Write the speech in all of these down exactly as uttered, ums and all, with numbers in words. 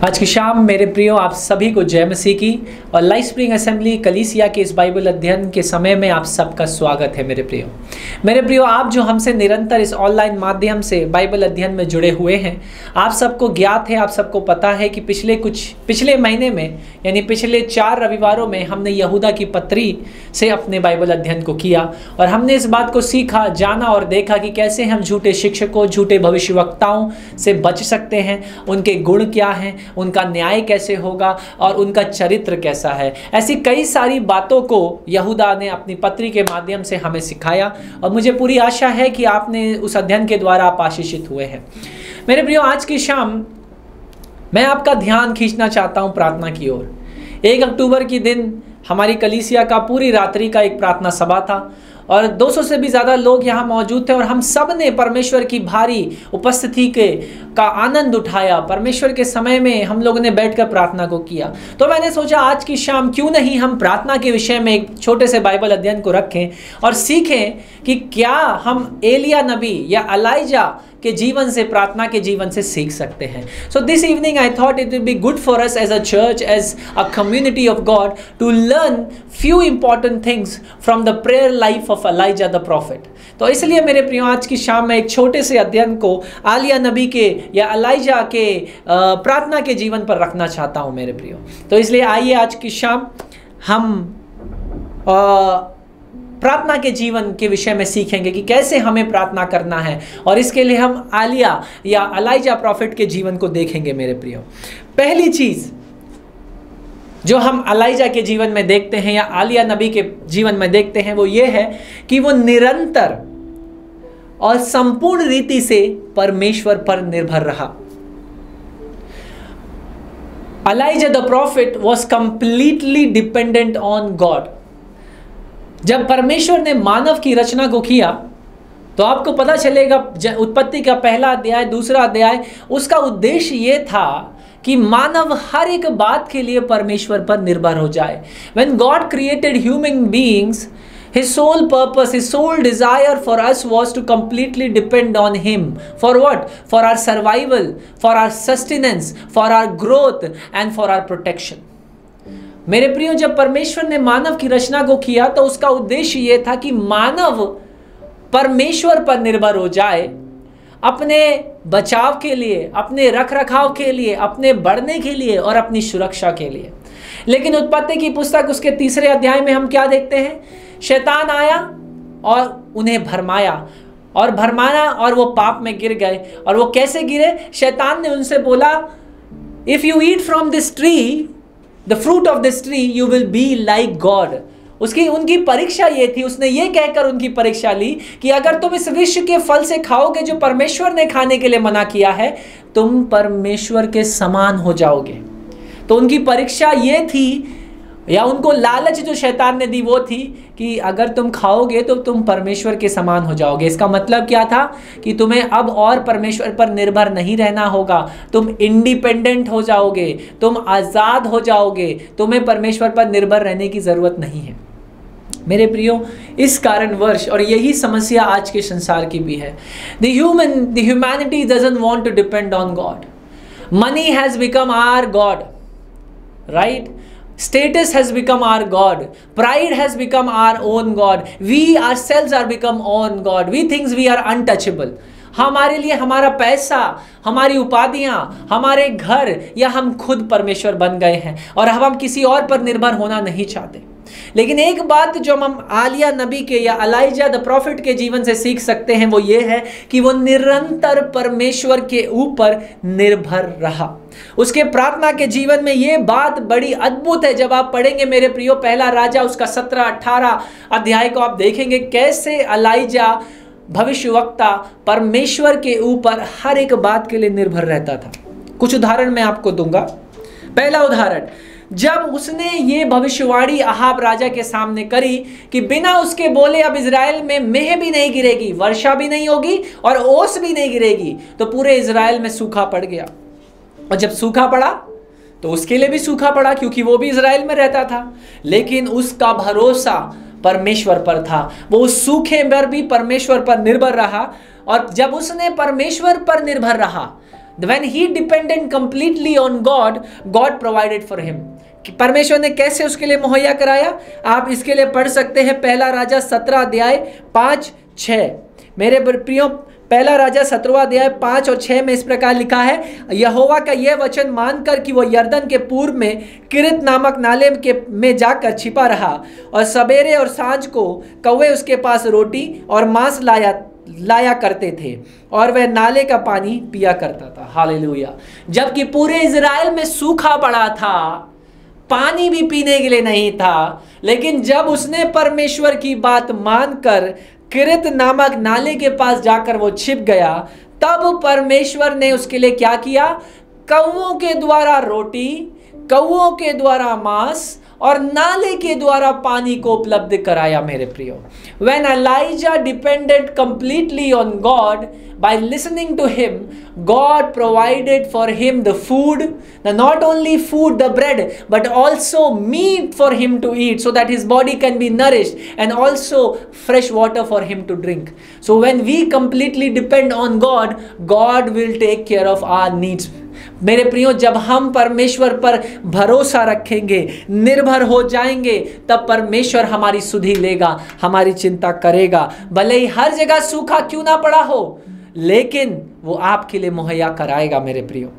आज की शाम मेरे प्रियो आप सभी को जय मसीह की और लाइफ स्प्रिंग असेंबली कलीसिया के इस बाइबल अध्ययन के समय में आप सबका स्वागत है। मेरे प्रियो मेरे प्रियो आप जो हमसे निरंतर इस ऑनलाइन माध्यम से बाइबल अध्ययन में जुड़े हुए हैं, आप सबको ज्ञात है, आप सबको पता है कि पिछले कुछ पिछले महीने में यानी पिछले चार रविवारों में हमने यहूदा की पत्री से अपने बाइबल अध्ययन को किया और हमने इस बात को सीखा, जाना और देखा कि कैसे हम झूठे शिक्षकों, झूठे भविष्यवक्ताओं से बच सकते हैं, उनके गुण क्या हैं, उनका न्याय कैसे होगा और उनका चरित्र कैसा है। ऐसी कई सारी बातों को यहूदा ने अपनी पत्री के माध्यम से हमें सिखाया और मुझे पूरी आशा है कि आपने उस अध्ययन के द्वारा आप आशीषित हुए हैं। मेरे प्रियो आज की शाम मैं आपका ध्यान खींचना चाहता हूं प्रार्थना की ओर। एक अक्टूबर के दिन हमारी कलीसिया का पूरी रात्रि का एक प्रार्थना सभा था और दो सौ से भी ज़्यादा लोग यहाँ मौजूद थे और हम सब ने परमेश्वर की भारी उपस्थिति के का आनंद उठाया। परमेश्वर के समय में हम लोगों ने बैठकर प्रार्थना को किया। तो मैंने सोचा आज की शाम क्यों नहीं हम प्रार्थना के विषय में एक छोटे से बाइबल अध्ययन को रखें और सीखें कि क्या हम एलिया नबी या एलाइजा के जीवन से, प्रार्थना के जीवन से सीख सकते हैं। So this evening I thought it will be good for us as a church, as a community of God to learn few important things from the prayer life of Elijah the prophet. तो इसलिए मेरे प्रियो आज की शाम में एक छोटे से अध्ययन को आलिया नबी के या एलाइजा के प्रार्थना के जीवन पर रखना चाहता हूं मेरे प्रियो। तो इसलिए आइए आज की शाम हम आ, प्रार्थना के जीवन के विषय में सीखेंगे कि कैसे हमें प्रार्थना करना है और इसके लिए हम आलिया या एलाइजा प्रॉफिट के जीवन को देखेंगे। मेरे प्रियो पहली चीज जो हम एलाइजा के जीवन में देखते हैं या आलिया नबी के जीवन में देखते हैं वो ये है कि वो निरंतर और संपूर्ण रीति से परमेश्वर पर निर्भर रहा। Elijah the prophet was completely dependent on God. जब परमेश्वर ने मानव की रचना को किया तो आपको पता चलेगा उत्पत्ति का पहला अध्याय, दूसरा अध्याय, उसका उद्देश्य ये था कि मानव हर एक बात के लिए परमेश्वर पर निर्भर हो जाए। When God created human beings, His sole purpose, His sole desire for us was to completely depend on Him. For what? For our survival, for our sustenance, for our growth and for our protection. मेरे प्रियो जब परमेश्वर ने मानव की रचना को किया तो उसका उद्देश्य यह था कि मानव परमेश्वर पर निर्भर हो जाए अपने बचाव के लिए, अपने रख रखाव के लिए, अपने बढ़ने के लिए और अपनी सुरक्षा के लिए। लेकिन उत्पत्ति की पुस्तक उसके तीसरे अध्याय में हम क्या देखते हैं? शैतान आया और उन्हें भरमाया और भरमाया और वो पाप में गिर गए। और वो कैसे गिरे? शैतान ने उनसे बोला, if you eat from this tree, the fruit of this tree, you will be like God. उसकी उनकी परीक्षा ये थी, उसने ये कहकर उनकी परीक्षा ली कि अगर तुम इस वृक्ष के फल से खाओगे जो परमेश्वर ने खाने के लिए मना किया है, तुम परमेश्वर के समान हो जाओगे। तो उनकी परीक्षा ये थी या उनको लालच जो शैतान ने दी वो थी कि अगर तुम खाओगे तो तुम परमेश्वर के समान हो जाओगे। इसका मतलब क्या था कि तुम्हें अब और परमेश्वर पर निर्भर नहीं रहना होगा, तुम इंडिपेंडेंट हो जाओगे, तुम आज़ाद हो जाओगे, तुम्हें परमेश्वर पर निर्भर रहने की ज़रूरत नहीं है। मेरे प्रियो इस कारणवश, और यही समस्या आज के संसार की भी है, the human the humanity doesn't want to depend on God. Money has become our God, right? Status has become our God. Pride has become our own God. We ourselves are become own God. We think we are untouchable. हमारे लिए हमारा पैसा, हमारी उपाधियां, हमारे घर या हम खुद परमेश्वर बन गए हैं और अब हम किसी और पर निर्भर होना नहीं चाहते। लेकिन एक बात जो हम आलिया नबी के या एलाइजा द प्रॉफिट के जीवन से सीख सकते हैं वो ये है कि वो निरंतर परमेश्वर के ऊपर निर्भर रहा। उसके प्रार्थना के जीवन में ये बात बड़ी अद्भुत है। जब आप पढ़ेंगे मेरे प्रियो पहला राजा उसका सत्रह अठारह अध्याय को आप देखेंगे कैसे एलाइजा भविष्यवक्ता परमेश्वर के ऊपर हर एक बात के लिए निर्भर रहता था। कुछ उदाहरण मैं आपको दूंगा। पहला उदाहरण, जब उसने ये भविष्यवाणी अहाब राजा के सामने करी कि बिना उसके बोले अब इजराइल में मेह भी नहीं गिरेगी, वर्षा भी नहीं होगी और ओस भी नहीं गिरेगी, तो पूरे इजराइल में सूखा पड़ गया। और जब सूखा पड़ा तो उसके लिए भी सूखा पड़ा क्योंकि वो भी इजराइल में रहता था, लेकिन उसका भरोसा परमेश्वर पर था। वो उस सूखे में भी परमेश्वर पर निर्भर रहा और जब उसने परमेश्वर पर निर्भर रहा When he depended completely on God, God provided for him. कि परमेश्वर ने कैसे उसके लिए मुहैया कराया, आप इसके लिए पढ़ सकते हैं पहला राजा सत्रह अध्याय पाँच छः। मेरे प्रियो, पहला राजा सत्रहवां अध्याय पाँच और छः में इस प्रकार लिखा है, यहोवा का यह वचन मानकर कि वो यरदन के पूर्व में किरित नामक नाले के में जाकर छिपा रहा, और सवेरे और सांझ को कौवे उसके पास रोटी और मांस लाया लाया करते थे, और वह नाले का पानी पिया करता था। हालेलुया। जबकि पूरे इजराइल में सूखा पड़ा था, पानी भी पीने के लिए नहीं था, लेकिन जब उसने परमेश्वर की बात मानकर किरित नामक नाले के पास जाकर वो छिप गया, तब परमेश्वर ने उसके लिए क्या किया, कौवों के द्वारा रोटी, कौवों के द्वारा मांस और नाले के द्वारा पानी को उपलब्ध कराया। मेरे प्रियो, when Elijah depended completely on God by listening to him, God provided for him the food, the not only food, the bread, but also meat for him to eat, so that his body can be nourished, and also fresh water for him to drink. So when we completely depend on God, God will take care of our needs. मेरे प्रियो, जब हम परमेश्वर पर भरोसा रखेंगे, निर्भर हो जाएंगे, तब परमेश्वर हमारी सुधि लेगा, हमारी चिंता करेगा। भले ही हर जगह सूखा क्यों ना पड़ा हो, लेकिन वो आपके लिए मुहैया कराएगा। मेरे प्रियो,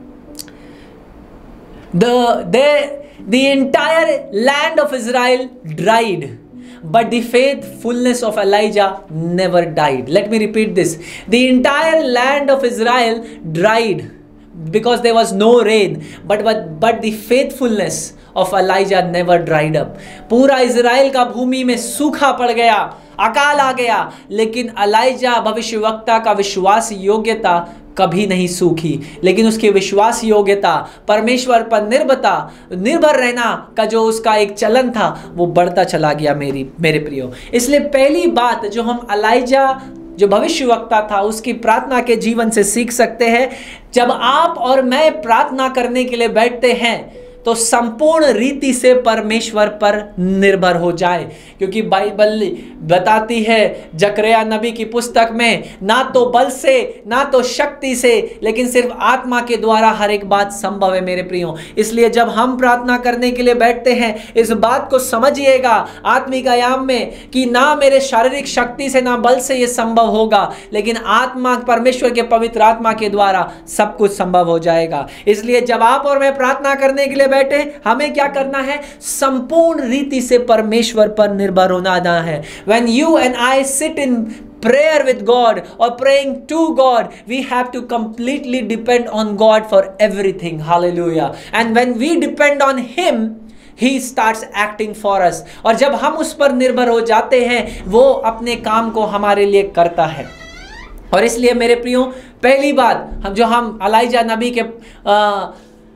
the the the entire land of Israel dried, but the faithfulness of Elijah never died. Let me repeat this: the entire land of Israel dried because there was no rain, but but but the faithfulness of Elijah never dried up. पूरा Israel का भूमि में सूखा पड़ गया, अकाल आ गया, लेकिन अलाइजा भविष्यवक्ता का विश्वास योग्यता कभी नहीं सूखी, लेकिन उसकी विश्वास योग्यता, परमेश्वर पर निर्भरता निर्भर रहना का जो उसका एक चलन था, वो बढ़ता चला गया। मेरी मेरे प्रियो, इसलिए पहली बात जो हम अलाइजा जो भविष्यवक्ता था उसकी प्रार्थना के जीवन से सीख सकते हैं, जब आप और मैं प्रार्थना करने के लिए बैठते हैं तो संपूर्ण रीति से परमेश्वर पर निर्भर हो जाए, क्योंकि बाइबल बताती है जकरिया नबी की पुस्तक में, ना तो बल से ना तो शक्ति से, लेकिन सिर्फ आत्मा के द्वारा हर एक बात संभव है। मेरे प्रियो, इसलिए जब हम प्रार्थना करने के लिए बैठते हैं, इस बात को समझिएगा आत्मिक आयाम में कि ना मेरे शारीरिक शक्ति से ना बल से ये संभव होगा, लेकिन आत्मा, परमेश्वर के पवित्र आत्मा के द्वारा सब कुछ संभव हो जाएगा। इसलिए जब आप और मैं प्रार्थना करने के लिए बैठे, हमें क्या करना है, संपूर्ण रीति से परमेश्वर पर निर्भर होना है। When you and I sit in prayer with God or praying to God, we have to completely depend on God for everything. Hallelujah. And when we depend on Him, He starts acting for us. और जब हम उस पर निर्भर हो जाते हैं, वो अपने काम को हमारे लिए करता है। और इसलिए मेरे प्रियो, पहली बात हम जो हम अलाइजा नबी के आ,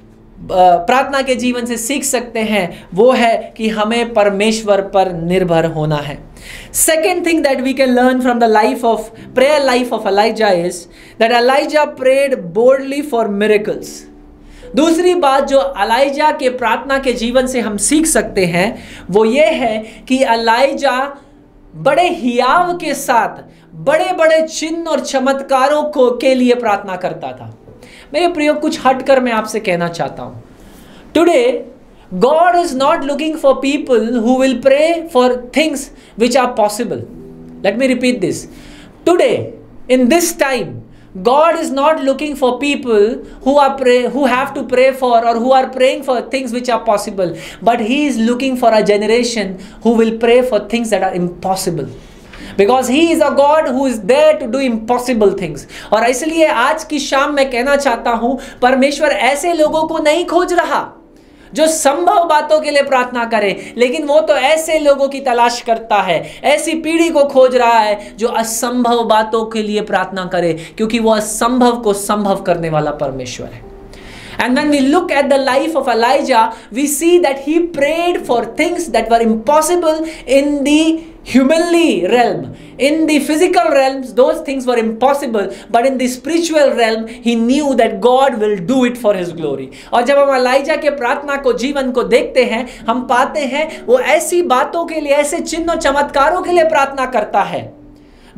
प्रार्थना के जीवन से सीख सकते हैं, वो है कि हमें परमेश्वर पर निर्भर होना है। Second thing that we can learn from the life of prayer life of Elijah is that Elijah prayed boldly for miracles. दूसरी बात जो अलाइजा के प्रार्थना के जीवन से हम सीख सकते हैं, वो ये है कि अलाइजा बड़े हियाव के साथ बड़े बड़े चिन्ह और चमत्कारों को के लिए प्रार्थना करता था। मेरे प्रियो, कुछ हटकर मैं आपसे कहना चाहता हूं, today God is not looking for people who will pray for things which are possible. Let me repeat this. Today, in this time, God is not looking for people who are pray, who have to pray for or who are praying for things which are possible, but He is looking for a generation who will pray for things that are impossible. Because He is a God who is there to do impossible things. और इसलिए आज की शाम मैं कहना चाहता हूं, परमेश्वर ऐसे लोगों को नहीं खोज रहा जो संभव बातों के लिए प्रार्थना करें, लेकिन वो तो ऐसे लोगों की तलाश करता है, ऐसी पीढ़ी को खोज रहा है जो असंभव बातों के लिए प्रार्थना करे, क्योंकि वो असंभव को संभव करने वाला परमेश्वर है। And when we look at the life of Elijah, we see that he prayed for things that were impossible in the humanly realm. In the physical realms, those things were impossible, but in the spiritual realm, he knew that God will do it for His glory. और जब हम ELISA के प्रार्थना को, जीवन को देखते हैं, हम पाते हैं वो ऐसी बातों के लिए, ऐसे चिन्ह और चमत्कारों के लिए प्रार्थना करता है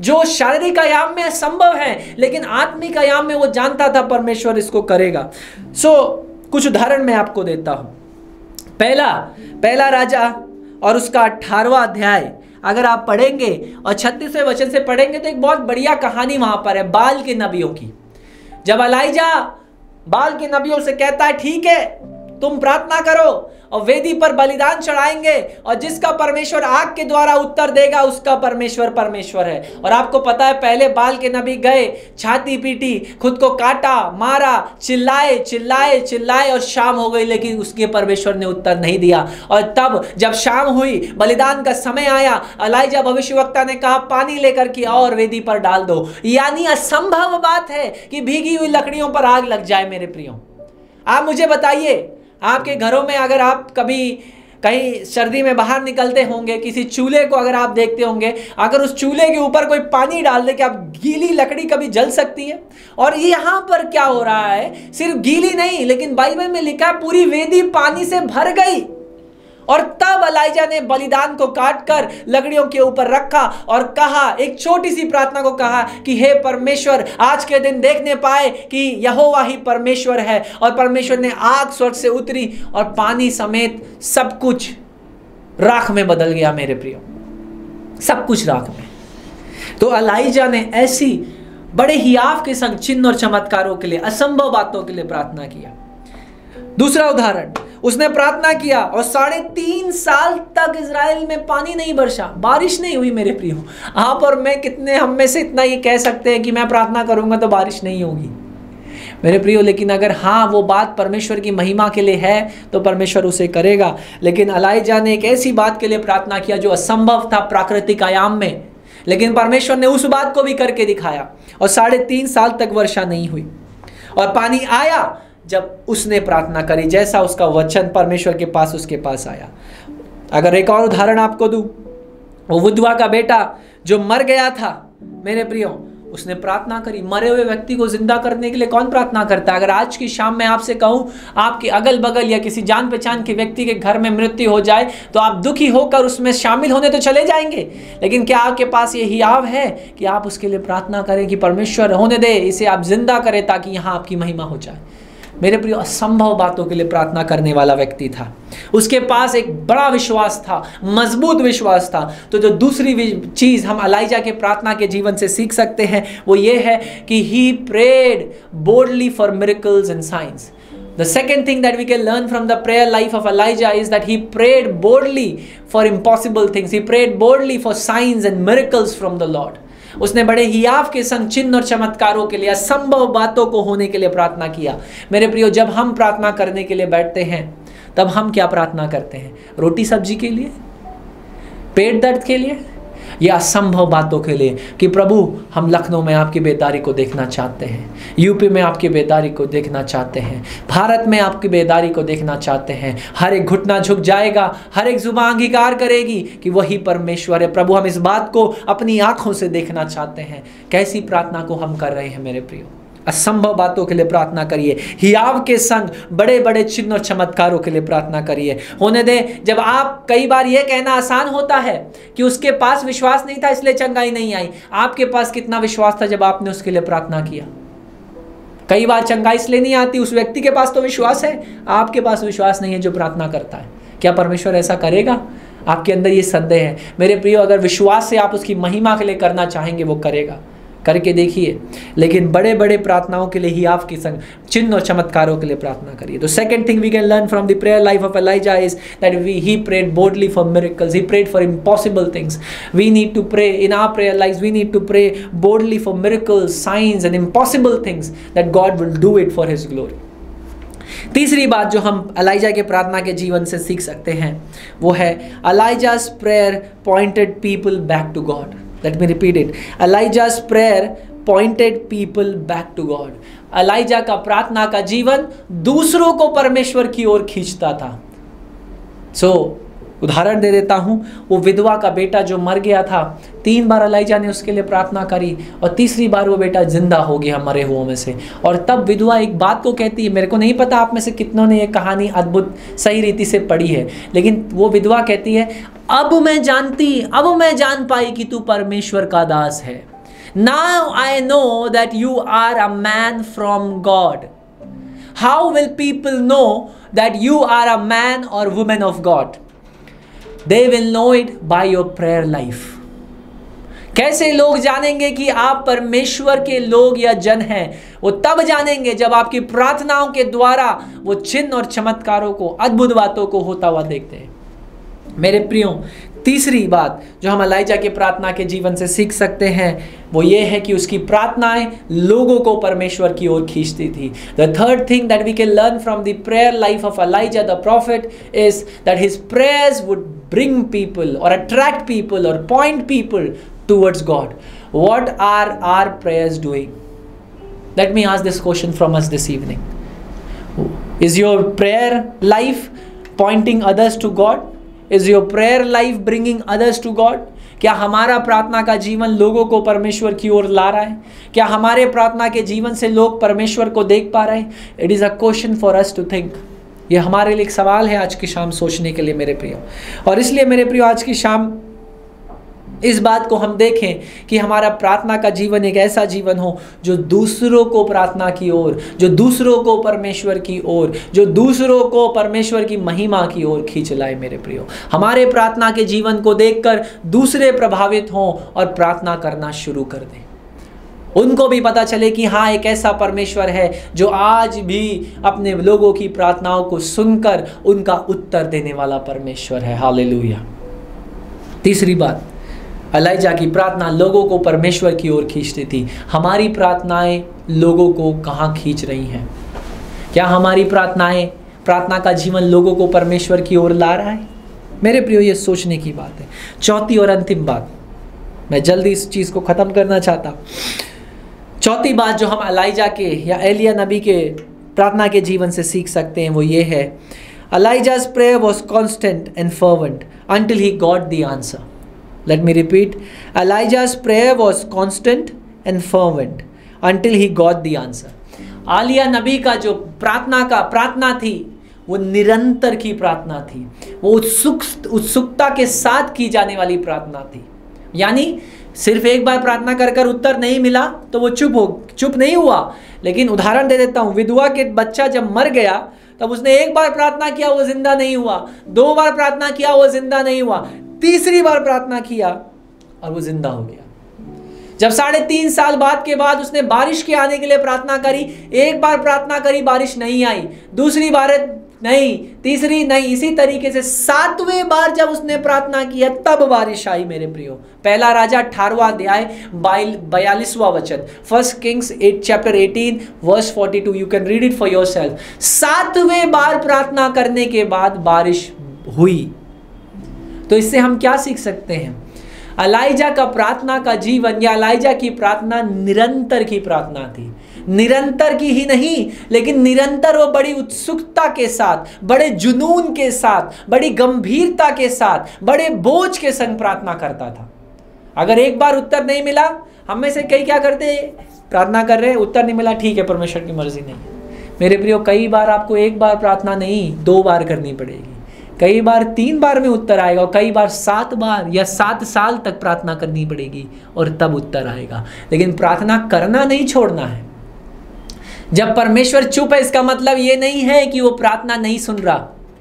जो शारीरिक आयाम में असंभव है, लेकिन आत्मिक आयाम में वो जानता था परमेश्वर इसको करेगा। सो so, कुछ उदाहरण मैं आपको देता हूं। पहला पहला राजा और उसका अठारहवां अध्याय अगर आप पढ़ेंगे और छत्तीसवें वचन से पढ़ेंगे तो एक बहुत बढ़िया कहानी वहां पर है बाल के नबियों की। जब एलाइजा बाल के नबियों से कहता है ठीक है तुम प्रार्थना करो और वेदी पर बलिदान चढ़ाएंगे और जिसका परमेश्वर आग के द्वारा उत्तर देगा उसका परमेश्वर परमेश्वर है। और आपको पता है पहले बाल के नबी गए, छाती पीटी, खुद को काटा, मारा, चिल्लाए चिल्लाए चिल्लाए और शाम हो गई, लेकिन उसके परमेश्वर ने उत्तर नहीं दिया। और तब जब शाम हुई, बलिदान का समय आया, एलाइजा भविष्यवक्ता ने कहा पानी लेकर के और वेदी पर डाल दो। यानी असंभव बात है कि भीगी हुई लकड़ियों पर आग लग जाए। मेरे प्रियो, आप मुझे बताइए, आपके घरों में अगर आप कभी कहीं सर्दी में बाहर निकलते होंगे, किसी चूल्हे को अगर आप देखते होंगे, अगर उस चूल्हे के ऊपर कोई पानी डाल दे, क्या गीली लकड़ी कभी जल सकती है? और यहां पर क्या हो रहा है, सिर्फ गीली नहीं, लेकिन बाइबल में लिखा है पूरी वेदी पानी से भर गई। और तब एलाइजा ने बलिदान को काटकर लकड़ियों के ऊपर रखा और कहा, एक छोटी सी प्रार्थना को कहा कि हे परमेश्वर, आज के दिन देखने पाए कि यहोवा ही परमेश्वर है। और परमेश्वर ने आग स्वर्ग से उतरी और पानी समेत सब कुछ राख में बदल गया। मेरे प्रियो, सब कुछ राख में। तो एलाइजा ने ऐसी बड़े हियाव के संग चिन्ह और चमत्कारों के लिए, असंभव बातों के लिए प्रार्थना किया। दूसरा उदाहरण, उसने प्रार्थना किया और साढ़े तीन साल तक इजराइल में पानी नहीं बरसा, बारिश नहीं हुई। मेरे प्रियो, आप और मैं कितने हम में से इतना ये कह सकते हैं कि मैं प्रार्थना करूंगा तो बारिश नहीं होगी? मेरे प्रियो, लेकिन अगर हाँ वो बात परमेश्वर की महिमा के लिए है तो परमेश्वर उसे करेगा। लेकिन एलाइजा ने एक ऐसी बात के लिए प्रार्थना किया जो असंभव था प्राकृतिक आयाम में, लेकिन परमेश्वर ने उस बात को भी करके दिखाया और साढ़े तीन साल तक वर्षा नहीं हुई। और पानी आया जब उसने प्रार्थना करी, जैसा उसका वचन परमेश्वर के पास उसके पास आया। अगर एक और उदाहरण आपको दूं, वो विधवा का बेटा जो मर गया था, मेरे प्रियो, उसने प्रार्थना करी। मरे हुए व्यक्ति को जिंदा करने के लिए कौन प्रार्थना करता है? अगर आज की शाम मैं आपसे कहूं आपके अगल बगल या किसी जान पहचान के व्यक्ति के घर में मृत्यु हो जाए तो आप दुखी होकर उसमें शामिल होने तो चले जाएंगे, लेकिन क्या आपके पास ये हियाव है कि आप उसके लिए प्रार्थना करें कि परमेश्वर होने दे, इसे आप जिंदा करें ताकि यहाँ आपकी महिमा हो जाए? मेरे प्रिय, असंभव बातों के लिए प्रार्थना करने वाला व्यक्ति था। उसके पास एक बड़ा विश्वास था, मजबूत विश्वास था। तो जो दूसरी चीज हम एलाइजा के प्रार्थना के जीवन से सीख सकते हैं वो ये है कि he prayed boldly for miracles and signs. The second thing that we can learn from the prayer life of Elijah is that he prayed boldly for impossible things. He prayed boldly for signs and miracles from the Lord. उसने बड़े हियाव के संग चिन्ह और चमत्कारों के लिए, असंभव बातों को होने के लिए प्रार्थना किया। मेरे प्रियो, जब हम प्रार्थना करने के लिए बैठते हैं तब हम क्या प्रार्थना करते हैं? रोटी सब्जी के लिए, पेट दर्द के लिए, या असंभव बातों के लिए कि प्रभु हम लखनऊ में आपकी बेदारी को देखना चाहते हैं, यूपी में आपकी बेदारी को देखना चाहते हैं, भारत में आपकी बेदारी को देखना चाहते हैं। हर एक घुटना झुक जाएगा, हर एक जुबान अंगीकार करेगी कि वही परमेश्वर है। प्रभु हम इस बात को अपनी आंखों से देखना चाहते हैं। कैसी प्रार्थना को हम कर रहे हैं मेरे प्रियो? असंभव बातों के लिए प्रार्थना करिए, हियाव के संग बड़े बड़े चिन्ह और चमत्कारों के लिए प्रार्थना करिए। होने दें, जब आप, कई बार यह कहना आसान होता है कि उसके पास विश्वास नहीं था इसलिए चंगाई नहीं आई। आपके पास कितना विश्वास था जब आपने उसके लिए प्रार्थना किया? कई बार चंगाई इसलिए नहीं आती, उस व्यक्ति के पास तो विश्वास है, आपके पास विश्वास नहीं है जो प्रार्थना करता है। क्या परमेश्वर ऐसा करेगा? आपके अंदर ये संदेह है। मेरे प्रियो, अगर विश्वास से आप उसकी महिमा के लिए करना चाहेंगे वो करेगा, करके देखिए। लेकिन बड़े बड़े प्रार्थनाओं के लिए ही आपकी संग चिन्ह और चमत्कारों के लिए प्रार्थना करिए। तो second thing we can learn from the prayer life of Elijah is that we he prayed boldly for miracles, he prayed for impossible things. We need to pray in our prayer life, we need to pray boldly for miracles, signs and impossible things that God will do it for his glory. तीसरी बात जो हम ELISA के प्रार्थना के जीवन से सीख सकते हैं वो है Elijah's prayer pointed people back to God. Let me repeat it. Elijah's prayer pointed people back to God. Elijah का प्रार्थना का जीवन दूसरों को परमेश्वर की ओर खींचता था। सो so, उदाहरण दे देता हूं, वो विधवा का बेटा जो मर गया था, तीन बार एलाइजा ने उसके लिए प्रार्थना करी और तीसरी बार वो बेटा जिंदा हो गया मरे हुओं में से। और तब विधवा एक बात को कहती है, मेरे को नहीं पता आप में से कितनों ने ये कहानी अद्भुत सही रीति से पढ़ी है, लेकिन वो विधवा कहती है, अब मैं जानती, अब मैं जान पाई कि तू परमेश्वर का दास है। Now I know that you are a man from God. How will people know that you are a man or woman of God? They will know it by your prayer life. कैसे लोग जानेंगे कि आप परमेश्वर के लोग या जन हैं? वो तब जानेंगे जब आपकी प्रार्थनाओं के द्वारा वो चिन्ह और चमत्कारों को, अद्भुत बातों को होता हुआ देखते हैं। मेरे प्रियो, तीसरी बात जो हम एलाइजा के प्रार्थना के जीवन से सीख सकते हैं वो ये है कि उसकी प्रार्थनाएं लोगों को परमेश्वर की ओर खींचती थी। The third thing that we can learn from the prayer life of Elijah the prophet is that his prayers would bring people or attract people or point people towards God. What are our prayers doing? Let me ask this question from us this evening. Is your prayer life pointing others to God? Is your prayer life bringing others to God? क्या हमारा प्रार्थना का जीवन लोगों को परमेश्वर की ओर ला रहा है? क्या हमारे प्रार्थना के जीवन से लोग परमेश्वर को देख पा रहे हैं? It is a question for us to think. ये हमारे लिए एक सवाल है आज की शाम सोचने के लिए मेरे प्रियो। और इसलिए मेरे प्रियो आज की शाम इस बात को हम देखें कि हमारा प्रार्थना का जीवन एक ऐसा जीवन हो जो दूसरों को प्रार्थना की ओर, जो दूसरों को परमेश्वर की ओर, जो दूसरों को परमेश्वर की महिमा की ओर खींच लाए। मेरे प्रियो, हमारे प्रार्थना के जीवन को देखकर दूसरे प्रभावित हों और प्रार्थना करना शुरू कर दें। उनको भी पता चले कि हाँ, एक ऐसा परमेश्वर है जो आज भी अपने लोगों की प्रार्थनाओं को सुनकर उनका उत्तर देने वाला परमेश्वर है। हालेलुया। तीसरी बात, एलाइजा की प्रार्थना लोगों को परमेश्वर की ओर खींचती थी। हमारी प्रार्थनाएं लोगों को कहाँ खींच रही हैं? क्या हमारी प्रार्थनाएं, प्रार्थना का जीवन लोगों को परमेश्वर की ओर ला रहा है? मेरे प्रियो, ये सोचने की बात है। चौथी और अंतिम बात, मैं जल्दी इस चीज़ को ख़त्म करना चाहता। चौथी बात जो हम एलाइजा के या एलिया नबी के प्रार्थना के जीवन से सीख सकते हैं वो ये है, एलाइजा's prayer was constant and fervent until he got the answer. Let me repeat. Elijah's prayer was constant and fervent until he got the answer. Alia नबी का जो प्रार्थना का प्रार्थना थी वो निरंतर की प्रार्थना थी। वो उत्सुक उत्सुकता के साथ की जाने वाली प्रार्थना थी। यानी सिर्फ एक बार प्रार्थना कर कर उत्तर नहीं मिला तो वो चुप हो चुप नहीं हुआ। लेकिन उदाहरण दे देता हूँ, विधवा के बच्चा जब मर गया तब उसने एक बार प्रार्थना किया, वो जिंदा नहीं हुआ। दो बार प्रार्थना किया, वो जिंदा नहीं हुआ। तीसरी बार प्रार्थना किया और वो जिंदा हो गया। जब साढ़े तीन साल बाद के बाद उसने बारिश के आने के लिए प्रार्थना करी, एक बार प्रार्थना करी, बारिश नहीं आई, दूसरी बार नहीं, तीसरी नहीं, इसी तरीके से सातवें बार जब उसने प्रार्थना किया तब बारिश आई। मेरे प्रियो, पहला राजा अठारहवां अध्याय बयालीसवां वचन, first Kings eight chapter eighteen verse forty two, you can read it for yourself. सातवें बार प्रार्थना करने के बाद बारिश हुई। तो इससे हम क्या सीख सकते हैं? एलाइजा का प्रार्थना का जीवन या एलाइजा की प्रार्थना निरंतर की प्रार्थना थी। निरंतर की ही नहीं, लेकिन निरंतर वो बड़ी उत्सुकता के साथ, बड़े जुनून के साथ, बड़ी गंभीरता के साथ, बड़े बोझ के संग प्रार्थना करता था। अगर एक बार उत्तर नहीं मिला, हम में से कई क्या करते, प्रार्थना कर रहे हैं, उत्तर नहीं मिला, ठीक है, परमेश्वर की मर्जी नहीं है। मेरे प्रियो, कई बार आपको एक बार प्रार्थना नहीं, दो बार करनी पड़ेगी। कई बार तीन बार में उत्तर आएगा और कई बार सात बार या सात साल तक प्रार्थना करनी पड़ेगी और तब उत्तर आएगा। लेकिन प्रार्थना करना नहीं छोड़ना है। जब परमेश्वर चुप है, इसका मतलब ये नहीं है कि वो प्रार्थना नहीं सुन रहा,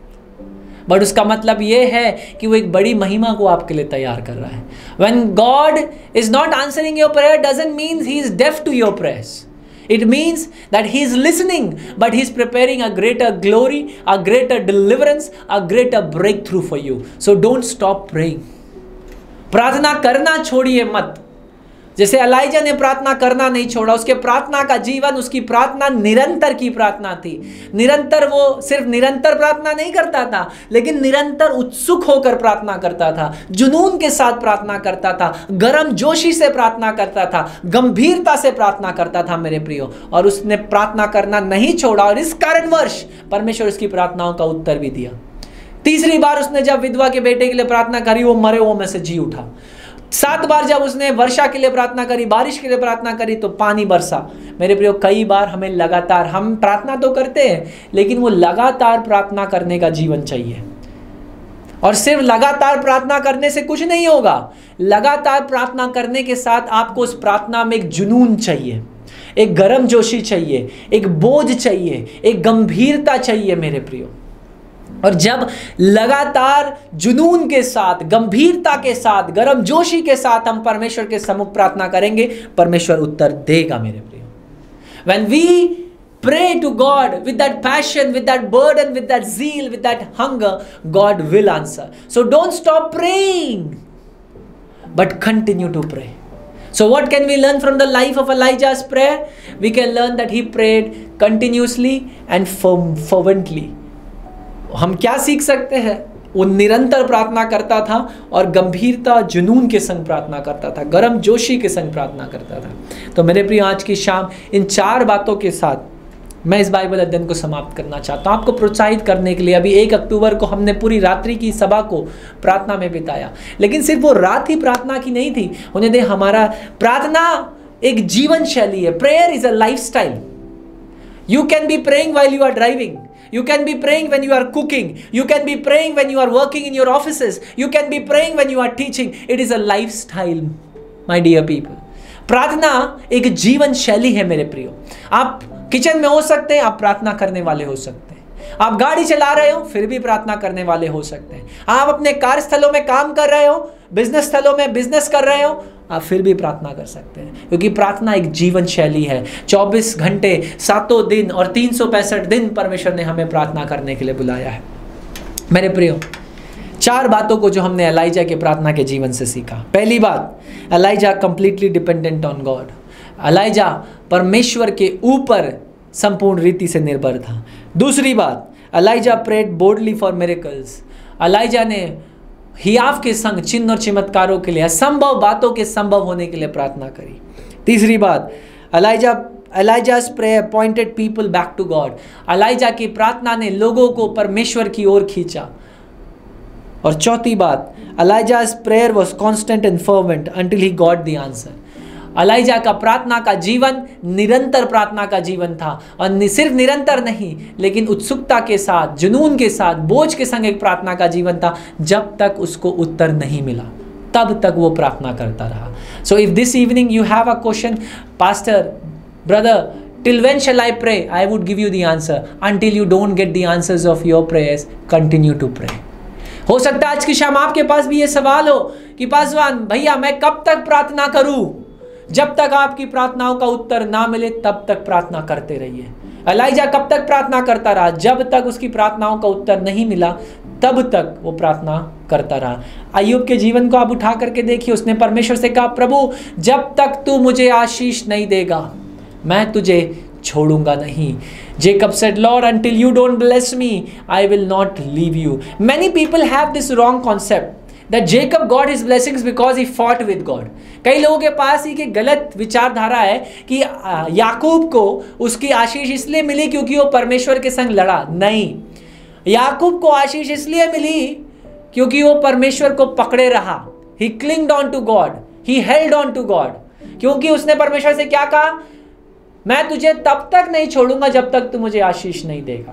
बट उसका मतलब ये है कि वो एक बड़ी महिमा को आपके लिए तैयार कर रहा है। When God is not answering your prayer doesn't mean he is deaf to your prayers. It means that he is listening, but he is preparing a greater glory, a greater deliverance, a greater breakthrough for you. So don't stop praying. प्रार्थना करना छोड़िए मत। जैसे ELISA ने प्रार्थना करना नहीं छोड़ा, उसके प्रार्थना का जीवन, उसकी प्रार्थना निरंतर की प्रार्थना थी। निरंतर वो सिर्फ निरंतर प्रार्थना नहीं करता था, लेकिन निरंतर उत्सुक होकर प्रार्थना करता था, जुनून के साथ प्रार्थना करता था, गर्म जोशी से प्रार्थना करता था, गंभीरता से प्रार्थना करता था मेरे प्रियो। और उसने प्रार्थना करना नहीं छोड़ा और इस कारणवश परमेश्वर उसकी प्रार्थनाओं का उत्तर भी दिया। तीसरी बार उसने जब विधवा के बेटे के लिए प्रार्थना करी, वो मरे हुओं में से जी उठा। सात बार जब उसने वर्षा के लिए प्रार्थना करी, बारिश के लिए प्रार्थना करी, तो पानी बरसा। मेरे प्रियो, कई बार हमें लगातार, हम प्रार्थना तो करते हैं लेकिन वो लगातार प्रार्थना करने का जीवन चाहिए। और सिर्फ लगातार प्रार्थना करने से कुछ नहीं होगा। लगातार प्रार्थना करने के साथ आपको उस प्रार्थना में एक जुनून चाहिए, एक गर्म जोशी चाहिए, एक बोझ चाहिए, एक गंभीरता चाहिए मेरे प्रियो। और जब लगातार जुनून के साथ, गंभीरता के साथ, गर्म जोशी के साथ हम परमेश्वर के सम्मुख प्रार्थना करेंगे, परमेश्वर उत्तर देगा मेरे प्रियो। When we pray to God with that passion, with that burden, with that zeal, with that hunger, God will answer. So don't stop praying, but continue to pray. So what can we learn from the life of Elijah's prayer? We can learn that he prayed continuously and fervently. हम क्या सीख सकते हैं? वो निरंतर प्रार्थना करता था और गंभीरता, जुनून के संग प्रार्थना करता था, गर्म जोशी के संग प्रार्थना करता था। तो मेरे प्रिय, आज की शाम इन चार बातों के साथ मैं इस बाइबल अध्ययन को समाप्त करना चाहता हूँ, आपको प्रोत्साहित करने के लिए। अभी एक अक्टूबर को हमने पूरी रात्रि की सभा को प्रार्थना में बिताया, लेकिन सिर्फ वो रात ही प्रार्थना की नहीं थी। उन्हें दे हमारा प्रार्थना एक जीवन शैली है। Prayer is a life style. You can be praying while you are driving, you can be praying when you are cooking, you can be praying when you are working in your offices, you can be praying when you are teaching. It is a lifestyle, my dear people. प्रार्थना एक जीवन शैली है मेरे प्रियो। आप kitchen में हो सकते हैं, आप प्रार्थना करने वाले हो सकते हैं। आप गाड़ी चला रहे हो, फिर भी प्रार्थना करने वाले हो सकते हैं। आप अपने कार्यस्थलों में काम कर रहे हो, बिजनेस स्थलों में बिजनेस कर रहे हो, आप फिर भी प्रार्थना कर सकते हैं, क्योंकि प्रार्थना एक जीवन शैली है। चौबीस घंटे, सातों दिन और तीन सौ पैंसठ दिन परमेश्वर ने हमें प्रार्थना करने के लिए बुलाया है। मेरे प्रियो, चार बातों को जो हमने एलाइजा के प्रार्थना के जीवन से सीखा। पहली बात, Elijah completely dependent on God. Elijah परमेश्वर के ऊपर संपूर्ण रीति से निर्भर था। दूसरी बात, Elijah prayed boldly for miracles. Elijah ने हियाव के संग चिन्ह और चमत्कारों के लिए, असंभव बातों के संभव होने के लिए प्रार्थना करी। तीसरी बात, Elijah Elijah's prayer pointed people back to God. Elijah की प्रार्थना ने लोगों को परमेश्वर की ओर खींचा। और चौथी बात, Elijah's prayer was constant and fervent until he got the answer. Elijah का प्रार्थना का जीवन निरंतर प्रार्थना का जीवन था, और सिर्फ निरंतर नहीं, लेकिन उत्सुकता के साथ, जुनून के साथ, बोझ के संग एक प्रार्थना का जीवन था। जब तक उसको उत्तर नहीं मिला, तब तक वो प्रार्थना करता रहा। So if this evening you have a question, pastor, brother, till when shall I pray? I would give you the answer. Until you don't get the answers of your prayers, continue to pray. हो सकता है आज की शाम आपके पास भी ये सवाल हो कि पासवान भैया, मैं कब तक प्रार्थना करूं? जब तक आपकी प्रार्थनाओं का उत्तर ना मिले, तब तक प्रार्थना करते रहिए। एलाइजा कब तक प्रार्थना करता रहा? जब तक उसकी प्रार्थनाओं का उत्तर नहीं मिला, तब तक वो प्रार्थना करता रहा। अय्यूब के जीवन को आप उठा करके देखिए। उसने परमेश्वर से कहा, प्रभु जब तक तू मुझे आशीष नहीं देगा, मैं तुझे छोड़ूंगा नहीं। Jacob said, Lord, until you don't bless me, I will not leave you. Many people have this wrong concept that Jacob got his blessings because he fought with God. कई लोगों के पास ही के गलत विचारधारा है कि याकूब को उसकी आशीष इसलिए मिली क्योंकि वो परमेश्वर के संग लड़ा। नहीं, याकूब को आशीष इसलिए मिली क्योंकि वो परमेश्वर को पकड़े रहा। He clinged on to God, he held on to God, क्योंकि उसने परमेश्वर से क्या कहा? मैं तुझे तब तक नहीं छोड़ूंगा जब तक तू मुझे आशीष नहीं देगा।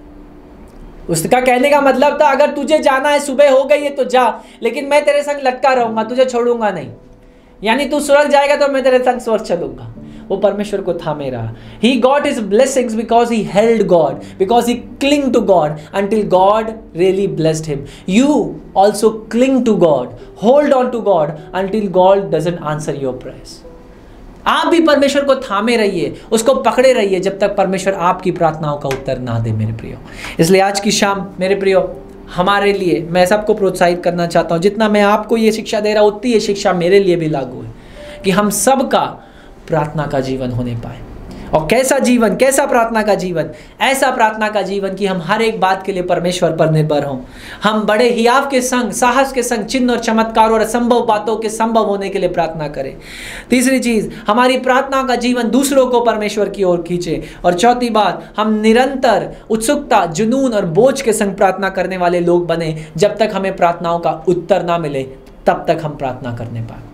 उसका कहने का मतलब था, अगर तुझे जाना है, सुबह हो गई है तो जा, लेकिन मैं तेरे संग लटका रहूंगा, तुझे छोड़ूंगा नहीं। यानी तू स्वर्ग जाएगा तो मैं तेरे संग स्वर्ग चलूंगा। वो परमेश्वर को थामे रहा। He got his blessings because he held God, because he clung to God until God really blessed him. You also cling to God, hold on to God until God doesn't answer your prayers. आप भी परमेश्वर को थामे रहिए, उसको पकड़े रहिए जब तक परमेश्वर आपकी प्रार्थनाओं का उत्तर ना दे मेरे प्रियो। इसलिए आज की शाम मेरे प्रियो, हमारे लिए मैं सबको प्रोत्साहित करना चाहता हूँ, जितना मैं आपको ये शिक्षा दे रहा हूँ उतनी ये शिक्षा मेरे लिए भी लागू है, कि हम सब का प्रार्थना का जीवन होने पाए। और कैसा जीवन, कैसा प्रार्थना का जीवन? ऐसा प्रार्थना का जीवन कि हम हर एक बात के लिए परमेश्वर पर निर्भर हों। हम बड़े हियाव के संग, साहस के संग, चिन्ह और चमत्कार और असंभव बातों के संभव होने के लिए प्रार्थना करें। तीसरी चीज, हमारी प्रार्थना का जीवन दूसरों को परमेश्वर की ओर खींचे। और चौथी बात, हम निरंतर उत्सुकता, जुनून और बोझ के संग प्रार्थना करने वाले लोग बने। जब तक हमें प्रार्थनाओं का उत्तर ना मिले, तब तक हम प्रार्थना करने पाए।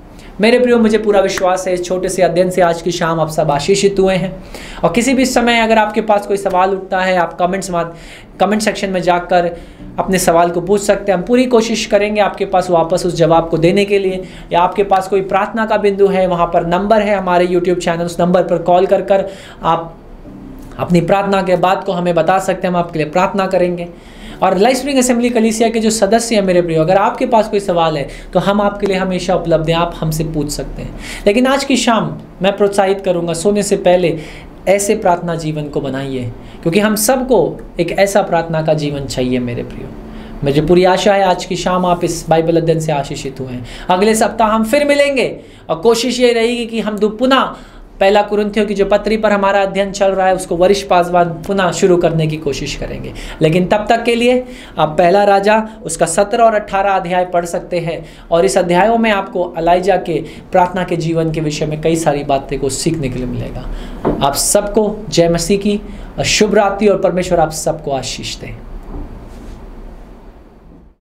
मेरे प्रियो, मुझे पूरा विश्वास है इस छोटे से अध्ययन से आज की शाम आप सब आशीषित हुए हैं। और किसी भी समय अगर आपके पास कोई सवाल उठता है, आप कमेंट्स कमेंट सेक्शन में जाकर अपने सवाल को पूछ सकते हैं। हम पूरी कोशिश करेंगे आपके पास वापस उस जवाब को देने के लिए। या आपके पास कोई प्रार्थना का बिंदु है, वहाँ पर नंबर है हमारे यूट्यूब चैनल, उस नंबर पर कॉल कर कर आप अपनी प्रार्थना के बात को हमें बता सकते हैं, हम आपके लिए प्रार्थना करेंगे। और लाइफ स्प्रिंग असेंबली कलीसिया के जो सदस्य हैं मेरे प्रियो, अगर आपके पास कोई सवाल है तो हम आपके लिए हमेशा उपलब्ध हैं, आप हमसे पूछ सकते हैं। लेकिन आज की शाम मैं प्रोत्साहित करूंगा, सोने से पहले ऐसे प्रार्थना जीवन को बनाइए, क्योंकि हम सबको एक ऐसा प्रार्थना का जीवन चाहिए मेरे प्रियो। मुझे पूरी आशा है आज की शाम आप इस बाइबल अध्ययन से आशीषित हुए हैं। अगले सप्ताह हम फिर मिलेंगे और कोशिश ये रहेगी कि हम दो पुनः पहला कुरिन्थियों की जो पत्री पर हमारा अध्ययन चल रहा है उसको वरिष्ठ पासवान पुनः शुरू करने की कोशिश करेंगे। लेकिन तब तक के लिए आप पहला राजा उसका सत्रह और अट्ठारह अध्याय पढ़ सकते हैं, और इस अध्यायों में आपको एलिजा के प्रार्थना के जीवन के विषय में कई सारी बातें को सीखने के लिए मिलेगा। आप सबको जय मसीह की शुभ रात्रि और परमेश्वर आप सबको आशीष दे।